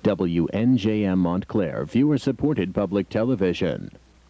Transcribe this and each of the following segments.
WNJM Montclair, viewer-supported public television.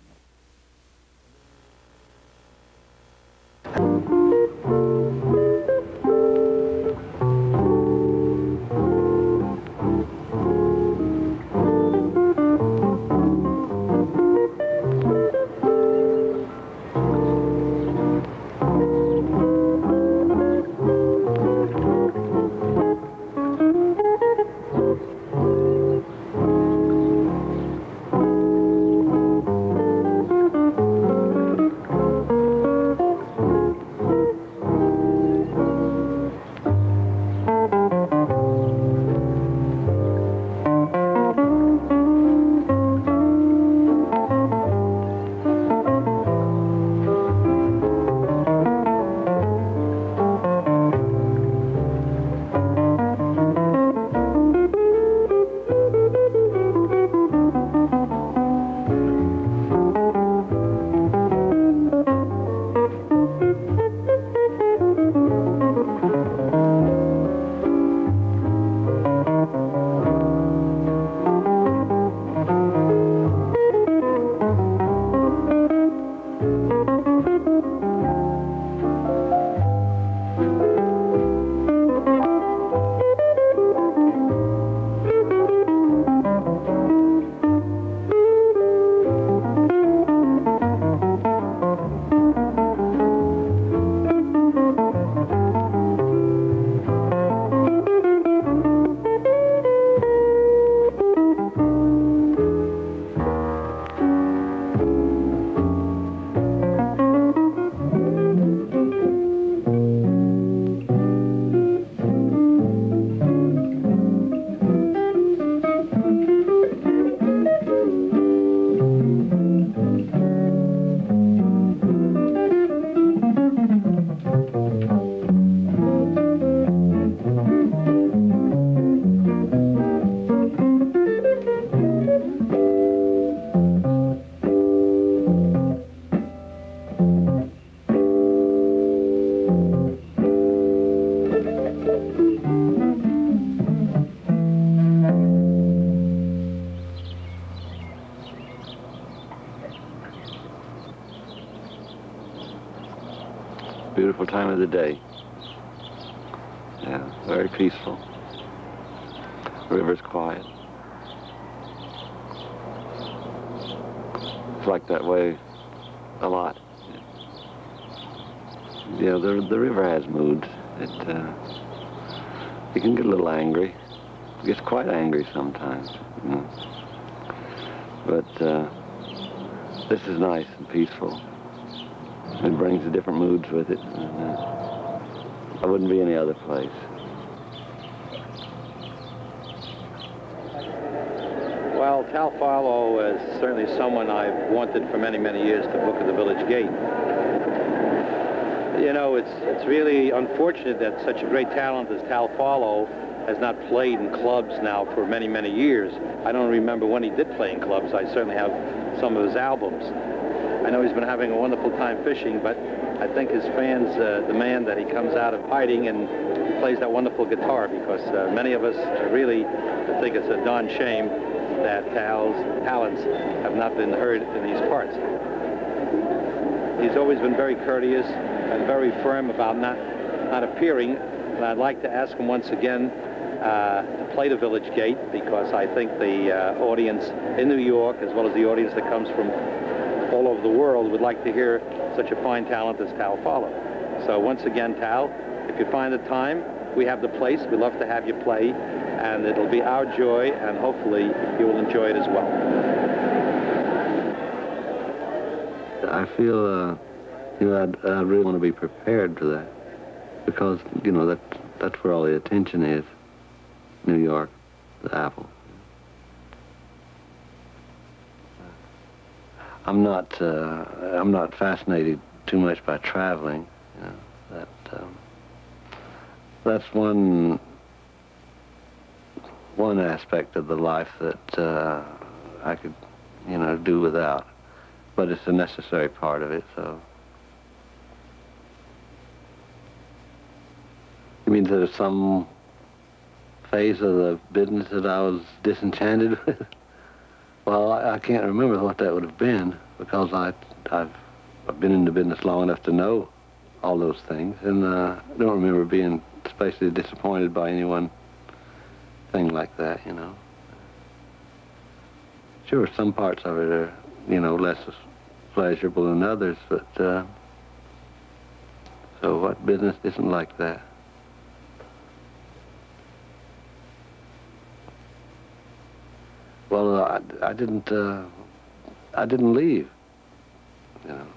Beautiful time of the day. Yeah, very peaceful. River's quiet. It's like that way a lot. You know, the river has moods. It can get a little angry. It gets quite angry sometimes. You know. But this is nice and peaceful. It brings the different moods with it. And, I wouldn't be any other place. Well, Tal Farlow is certainly someone I've wanted for many, many years to book at the Village Gate. You know, it's really unfortunate that such a great talent as Tal Farlow has not played in clubs now for many, many years. I don't remember when he did play in clubs. I certainly have some of his albums. I know he's been having a wonderful time fishing, but I think his fans demand that he comes out of hiding and plays that wonderful guitar, because many of us really think it's a darn shame that Tal's talents have not been heard in these parts. He's always been very courteous and very firm about not appearing, and I'd like to ask him once again to play the Village Gate, because I think the audience in New York, as well as the audience that comes from all over the world, would like to hear such a fine talent as Tal Farlow. So once again, Tal, if you find the time, we have the place. We'd love to have you play, and it'll be our joy, and hopefully you will enjoy it as well. I feel, you know, I really want to be prepared for that, because, you know, that's where all the attention is. New York, the Apple. I'm not fascinated too much by traveling. You know, that's one aspect of the life that I could, you know, do without. But it's a necessary part of it. So you mean there's some phase of the business that I was disenchanted with? Well, I can't remember what that would have been, because I've been in the business long enough to know all those things, and I don't remember being especially disappointed by any one thing like that, you know. Sure, some parts of it are, you know, less pleasurable than others, but so what business isn't like that? Well, I didn't leave, you know.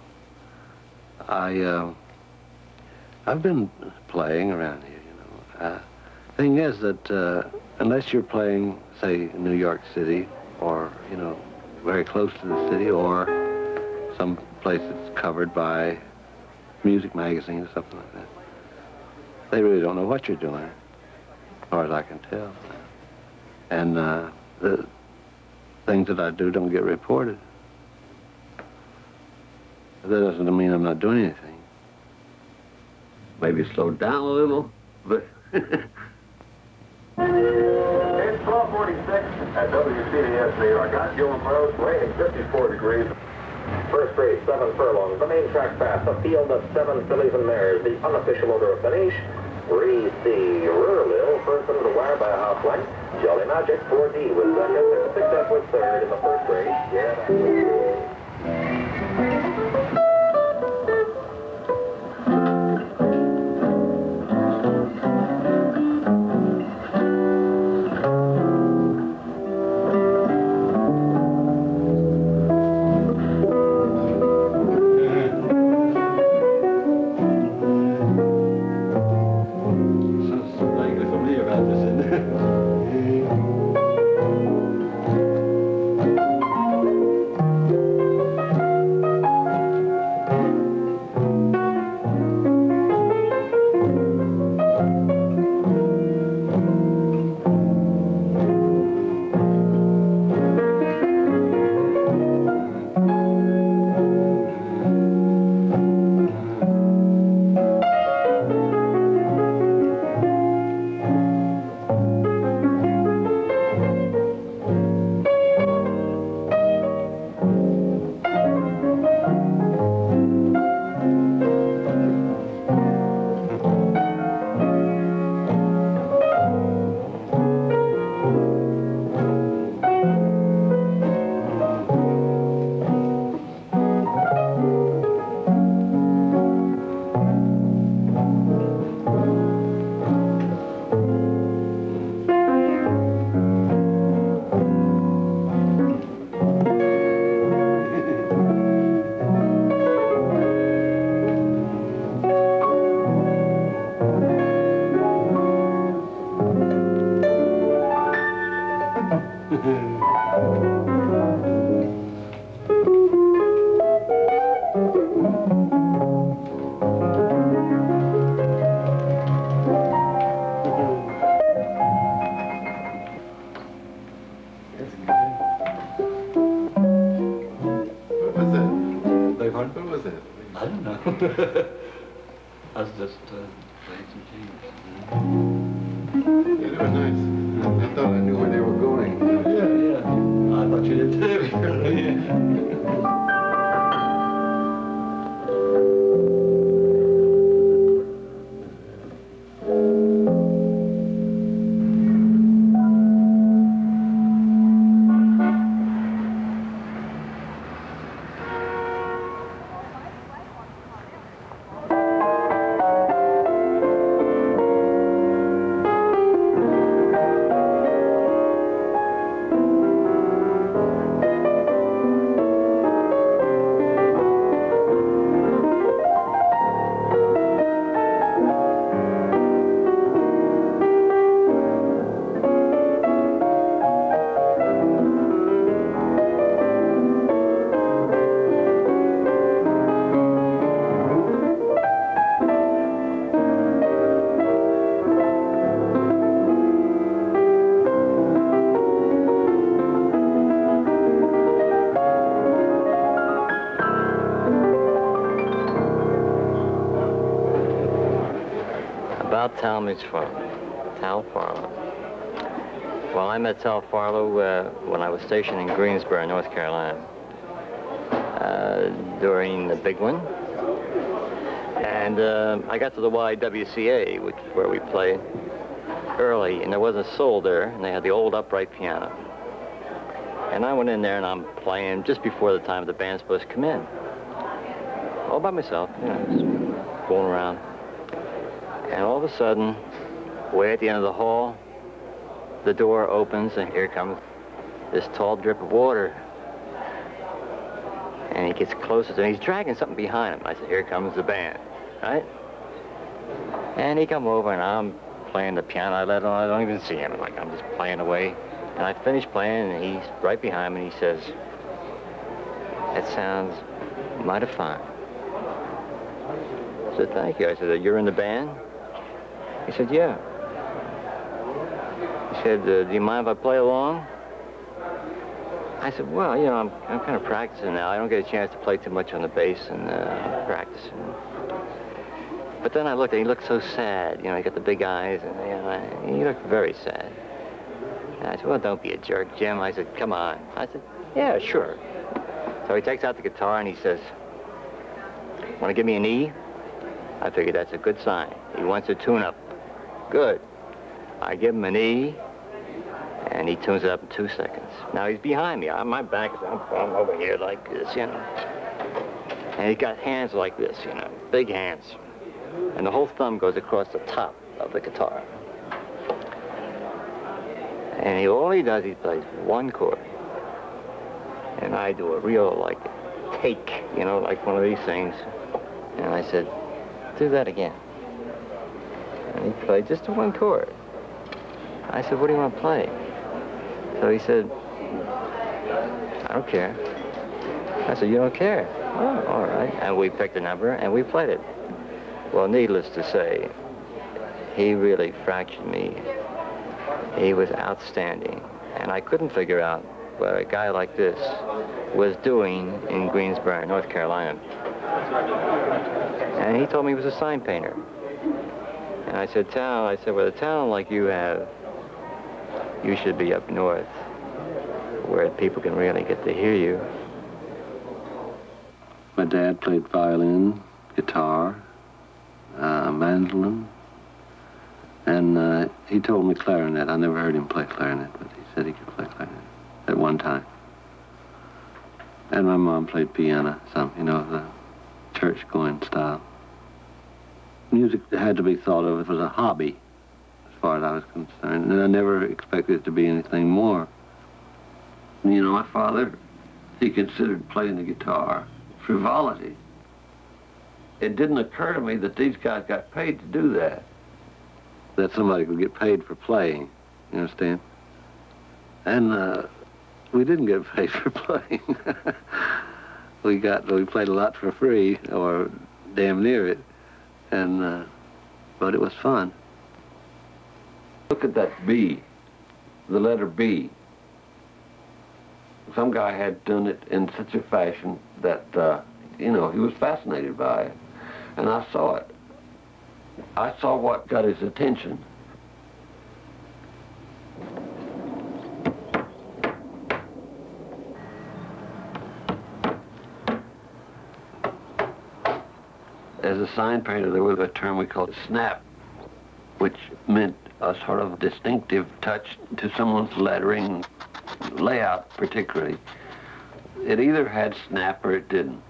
I've been playing around here, you know. Thing is that unless you're playing, say, in New York City, or, you know, very close to the city, or some place that's covered by music magazines or something like that, they really don't know what you're doing, as far as I can tell. And the things that I do don't get reported. That doesn't mean I'm not doing anything. Maybe slow down a little, but... It's 1246 at WCDS New York. On Gilman Road, raining 54 degrees. First race, 7 furlongs. The main track pass, a field of 7 fillies and mares. The unofficial order of finish. Reese the Rurlil, first under the wire by a half length. Jolly Magic, 4D was second. Success was third in the first race. I was just playing some tunes. Yeah, they were nice. I thought I knew where they were going. Yeah. I thought you did too. About Tommy's father, Tal Farlow. Well, I met Tal Farlow when I was stationed in Greensboro, North Carolina, during the big one. And I got to the YWCA, where we played early, and there was a soul there, and they had the old upright piano. And I went in there, and I'm playing just before the time the band's supposed to come in. All by myself, you know, just fooling around. And all of a sudden, way at the end of the hall, the door opens, and here comes this tall drip of water. And he gets closer to me. He's dragging something behind him. I said, here comes the band, right? And he come over, and I'm playing the piano. I don't even see him. I'm just playing away. And I finish playing, and he's right behind me, and he says, that sounds mighty fine. I said, thank you. I said, you're in the band? He said, yeah. He said, do you mind if I play along? I said, well, you know, I'm kind of practicing now. I don't get a chance to play too much on the bass, and I'm practicing. But then I looked, and he looked so sad. You know, he got the big eyes, and you know, he looked very sad. And I said, well, don't be a jerk, Jim. I said, come on. I said, yeah, sure. So he takes out the guitar, and he says, want to give me an E? I figured that's a good sign. He wants a tune-up. Good. I give him an E, and he tunes it up in 2 seconds. Now he's behind me. My back is, I'm over here like this, you know. And he's got hands like this, you know, big hands. And the whole thumb goes across the top of the guitar. And all he does, he plays one chord. And I do a real, like, take, you know, like one of these things. And I said, do that again. And he played just one chord. I said, what do you want to play? So he said, I don't care. I said, you don't care? Oh, all right. And we picked a number, and we played it. Well, needless to say, he really fractured me. He was outstanding. And I couldn't figure out what a guy like this was doing in Greensboro, North Carolina. And he told me he was a sign painter. And I said, Tal, with a talent like you have, you should be up north, where people can really get to hear you. My dad played violin, guitar, mandolin, and he told me clarinet. I never heard him play clarinet, but he said he could play clarinet at one time. And my mom played piano, some, you know, the church-going style. Music had to be thought of as a hobby, as far as I was concerned, and I never expected it to be anything more. You know, my father, he considered playing the guitar frivolity. It didn't occur to me that these guys got paid to do that. That somebody could get paid for playing, you understand? And we didn't get paid for playing. We played a lot for free, or damn near it, and but it was fun. Look at that B, the letter B. Some guy had done it in such a fashion that, you know, he was fascinated by it. And I saw it. I saw what got his attention. As a sign painter, there was a term we called snap, which meant a sort of distinctive touch to someone's lettering, layout particularly. It either had snap or it didn't.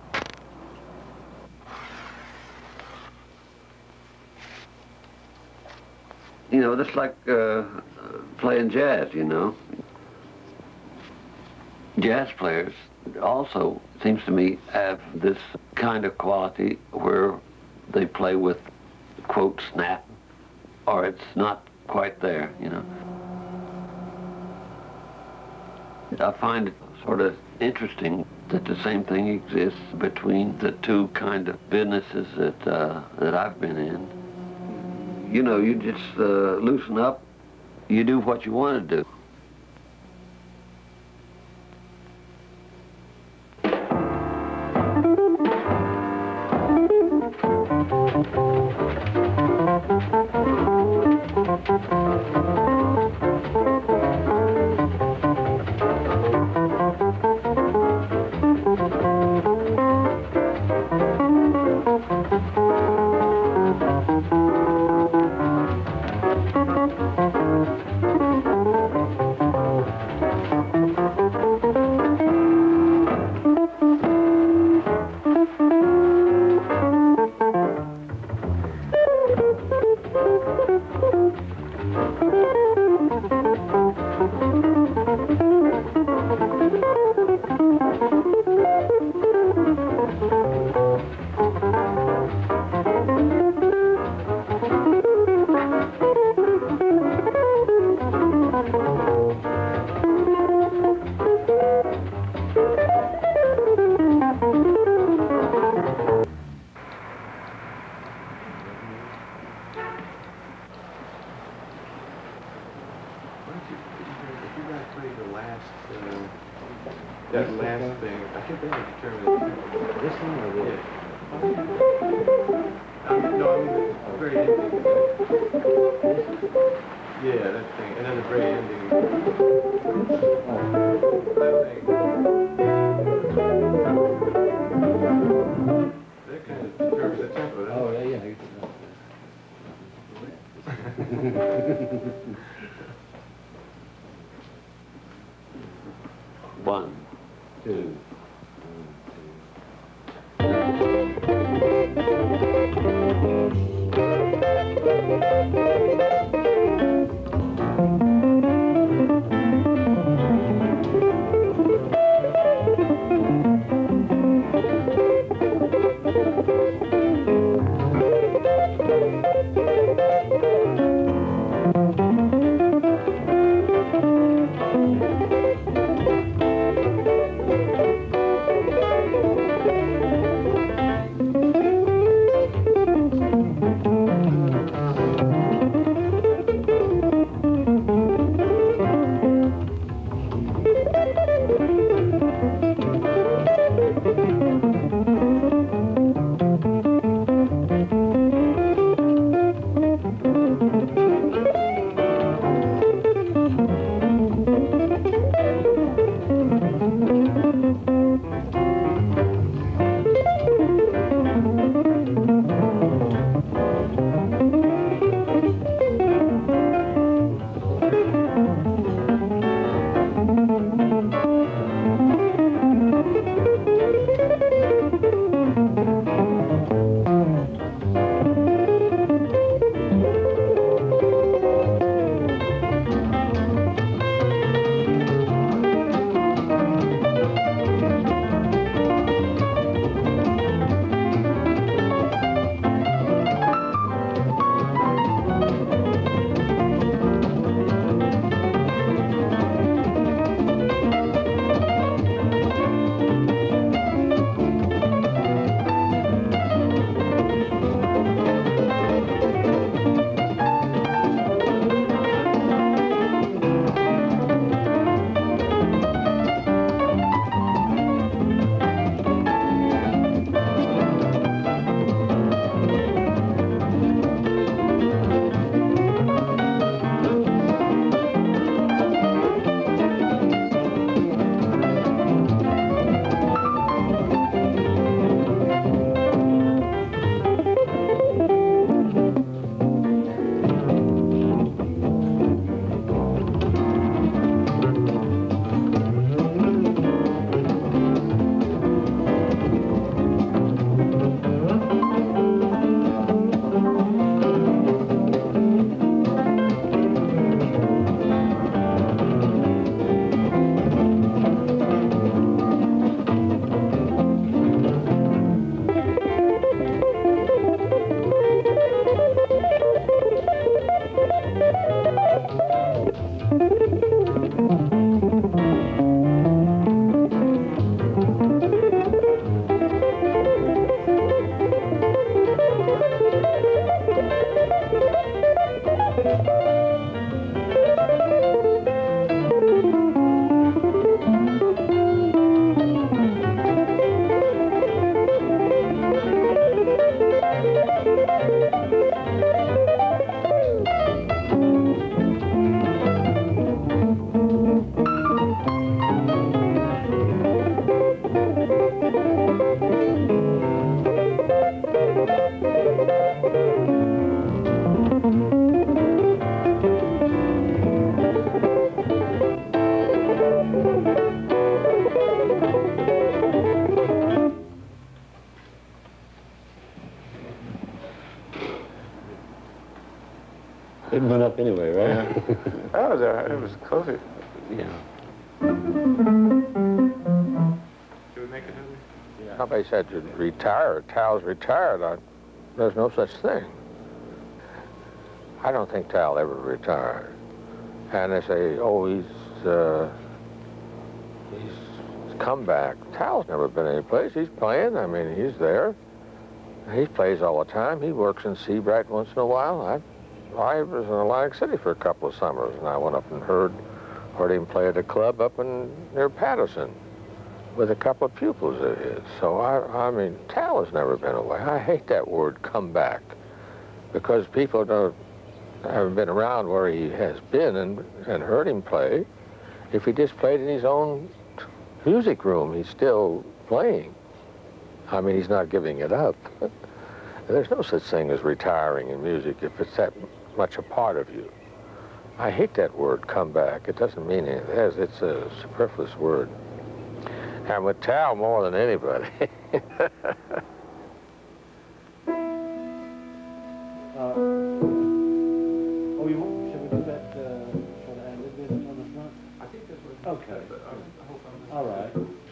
You know, that's like playing jazz, you know. Jazz players also, it seems to me, have this kind of quality where they play with, quote, snap, or it's not quite there, you know. I find it sort of interesting that the same thing exists between the two kind of businesses that I've been in. You know, you just loosen up, you do what you want to do. That last thing, I can't really determine This one or this? No, I mean the very ending. Yeah, that thing, and then the very ending. That thing. That kind of determines the tempo. Oh, yeah. One, two. up anyway, right? Yeah. It was close. Yeah. Did we make it, Yeah. Somebody said to retire, Tal's retired. There's no such thing. I don't think Tal ever retired. And they say, oh, he's come back. Tal's never been anyplace. He's playing. I mean, he's there. He plays all the time. He works in Seabright once in a while. I was in Atlantic City for a couple of summers, and I went up and heard him play at a club up near Patterson with a couple of pupils of his. So, I mean, Tal has never been away. I hate that word, come back, because people haven't been around where he has been and heard him play. If he just played in his own music room, he's still playing. I mean, he's not giving it up. There's no such thing as retiring in music if it's that much a part of you. I hate that word, come back. It doesn't mean anything. It's a superfluous word. And with Tal more than anybody. Should we do that sort of ad-lib bit on the front? I think that's what. Okay. But I hope I'm All right.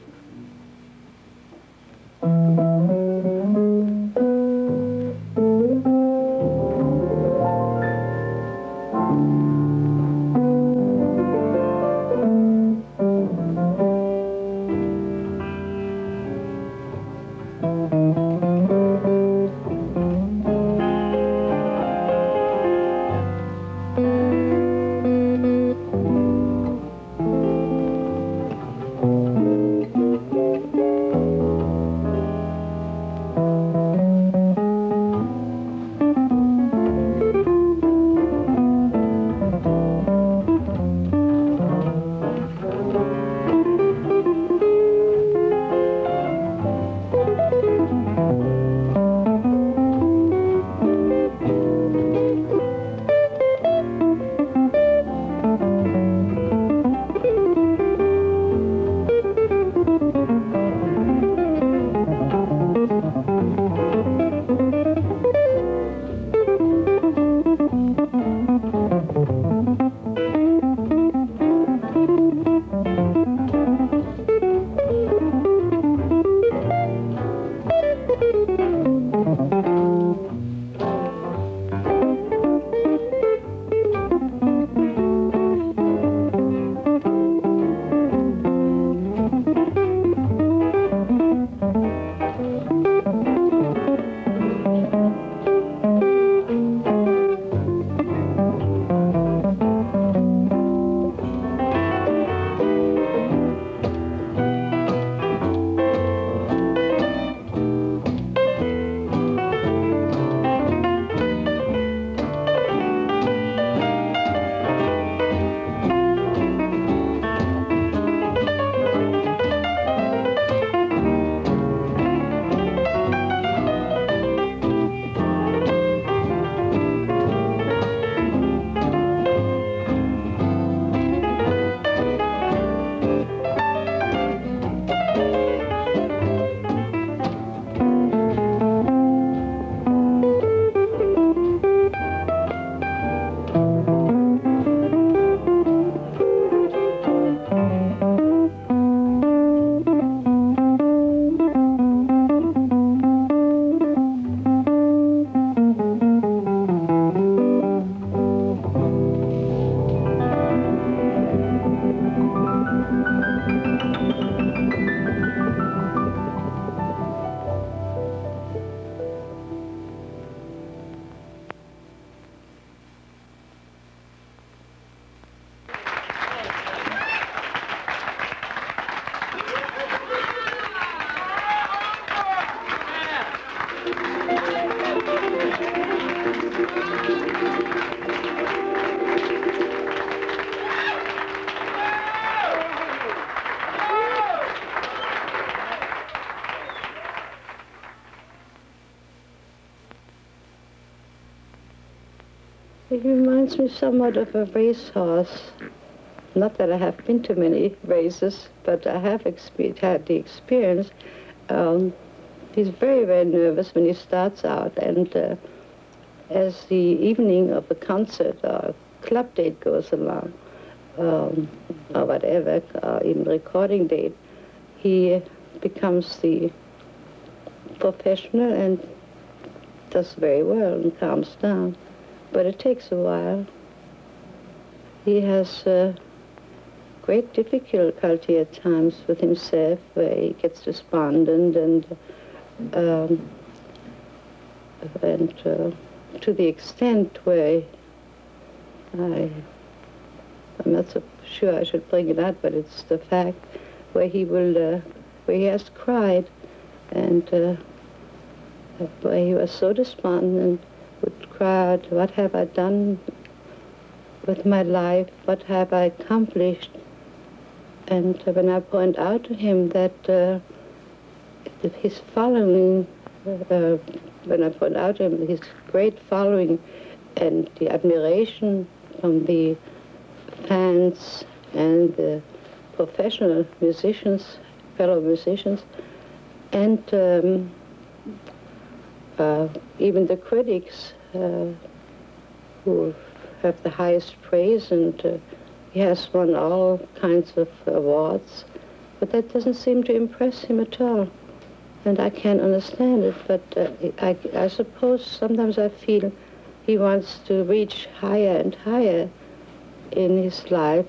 It reminds me somewhat of a racehorse. Not that I have been to many races, but I have had the experience. He's very, very nervous when he starts out, and as the evening of the concert club date goes along, or whatever, even recording date, he becomes the professional and does very well and calms down. But it takes a while. He has great difficulty at times with himself, where he gets despondent and to the extent where I'm not so sure I should bring it out, but it's the fact where he will, where he has cried, and where he was so despondent, would cry out, "What have I done with my life? What have I accomplished?" And when I point out to him that his following, when I point out to him his great following and the admiration from the fans and the professional musicians, fellow musicians, and even the critics who have the highest praise, and he has won all kinds of awards, but that doesn't seem to impress him at all. And I can't understand it, but I suppose sometimes I feel he wants to reach higher and higher in his life,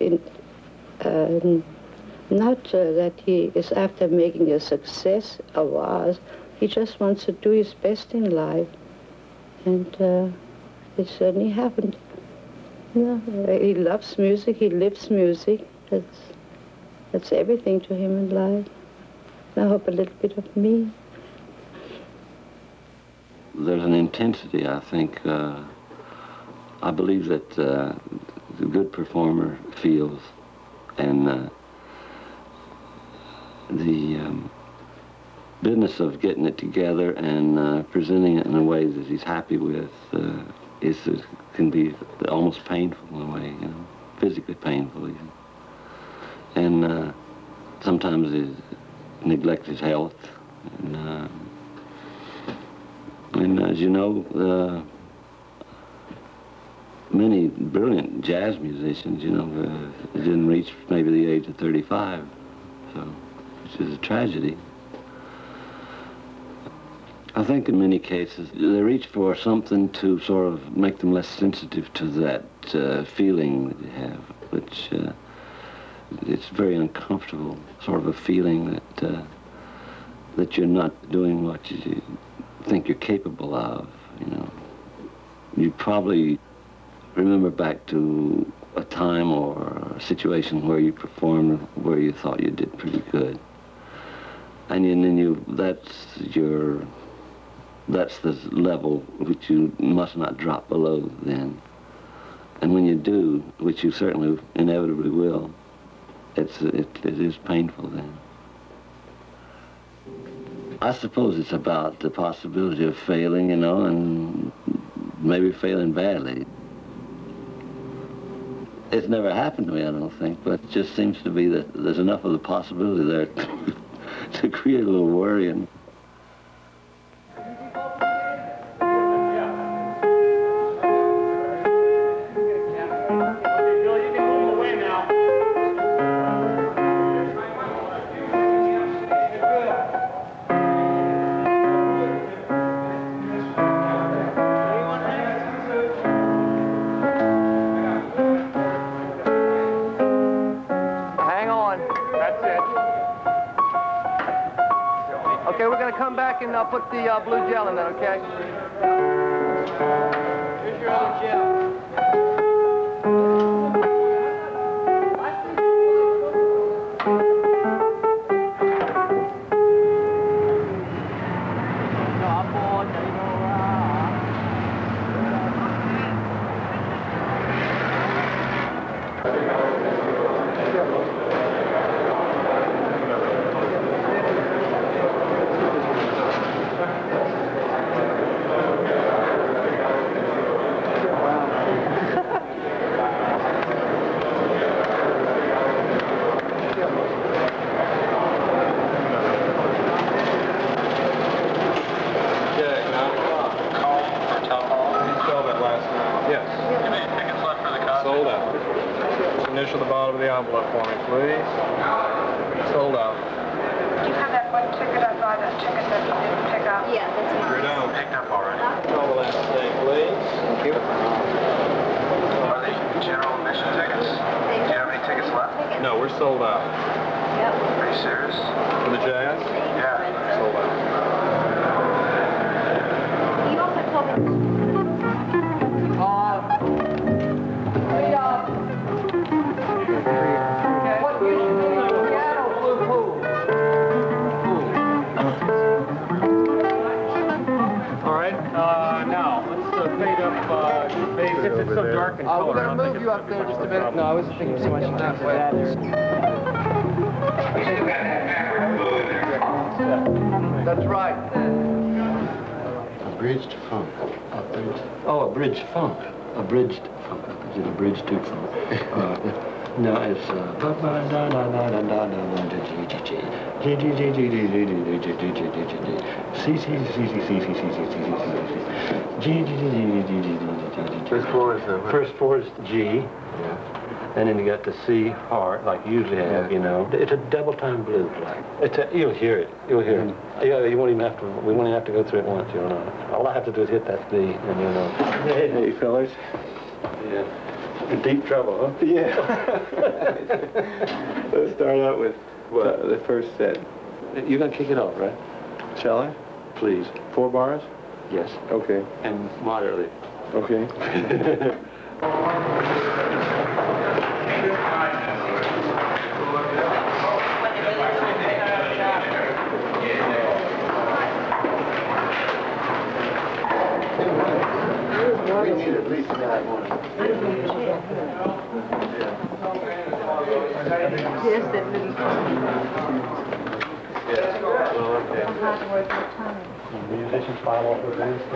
not that he is after making a success or was. He just wants to do his best in life, and it certainly happened. No, he loves music, he lives music. That's everything to him in life. I hope a little bit of me. There's an intensity, I think. I believe that the good performer feels, and the business of getting it together and presenting it in a way that he's happy with can be almost painful in a way, you know, physically painful even. And sometimes he neglects his health. And as you know, many brilliant jazz musicians, you know, didn't reach maybe the age of 35, so, which is a tragedy. I think in many cases they reach for something to sort of make them less sensitive to that feeling that you have, which it's very uncomfortable, sort of a feeling that you're not doing what you think you're capable of, you know. You probably remember back to a time or a situation where you performed where you thought you did pretty good, and then that's the level which you must not drop below then. And when you do, which you certainly inevitably will, it is painful then. I suppose it's about the possibility of failing, you know, and maybe failing badly. It's never happened to me, I don't think, but it just seems to be that there's enough of the possibility there to create a little worry. And and I'll put the blue gel in there, okay? Here's your other gel. for me, please. Sold out. Do you have that one ticket up by that ticket that you didn't pick up? Yeah, that's mine. Sure don't. Picked up already. Call the last day, please. Thank you. Are they general admission tickets? Do you have any tickets left? No, we're sold out. Yep. Are you serious? For the jazz? Yeah. Sold out. You also told me. What used to be a piano blue pool? All right, now, let's fade up, it's so dark and color. We're going to move you up there just a minute. No, I wasn't thinking so much of that way. That's right. Abridged funk. Oh, abridged funk. Abridged funk. Is it abridged to funk? No, it's First four is G. And then you got the C hard, like you usually have, you know. It's a double time blues, like. You'll hear it. You'll hear it. Yeah, you won't even have to. We won't even have to go through it once. You'll know. All I have to do is hit that B, and you'll know. Hey, fellas. Yeah. In deep trouble, huh? Yeah. Let's start out with the first set. You're gonna kick it off, right? Shall I? Please. 4 bars? Yes. Okay. And moderately. Okay. We need at least that one. Yes, that little Yes. Oh, okay. hard work with Tommy. Musicians file off with this.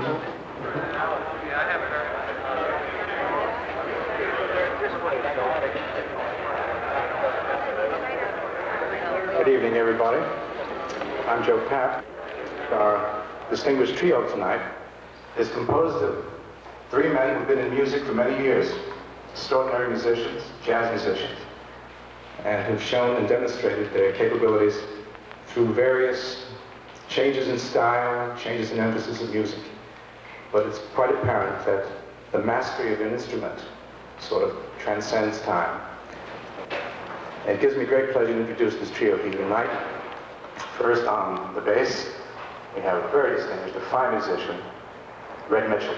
Good evening, everybody. I'm Joe Papp. Our distinguished trio tonight is composed of 3 men who've been in music for many years, extraordinary musicians, jazz musicians, and who've shown and demonstrated their capabilities through various changes in style, changes in emphasis of music. But it's quite apparent that the mastery of an instrument sort of transcends time. And it gives me great pleasure to introduce this trio here tonight. First on the bass, we have a very distinguished, a fine musician, Red Mitchell.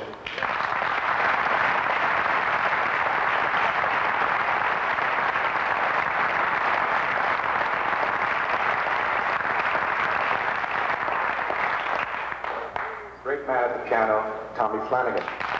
Great man at the piano, Tommy Flanagan.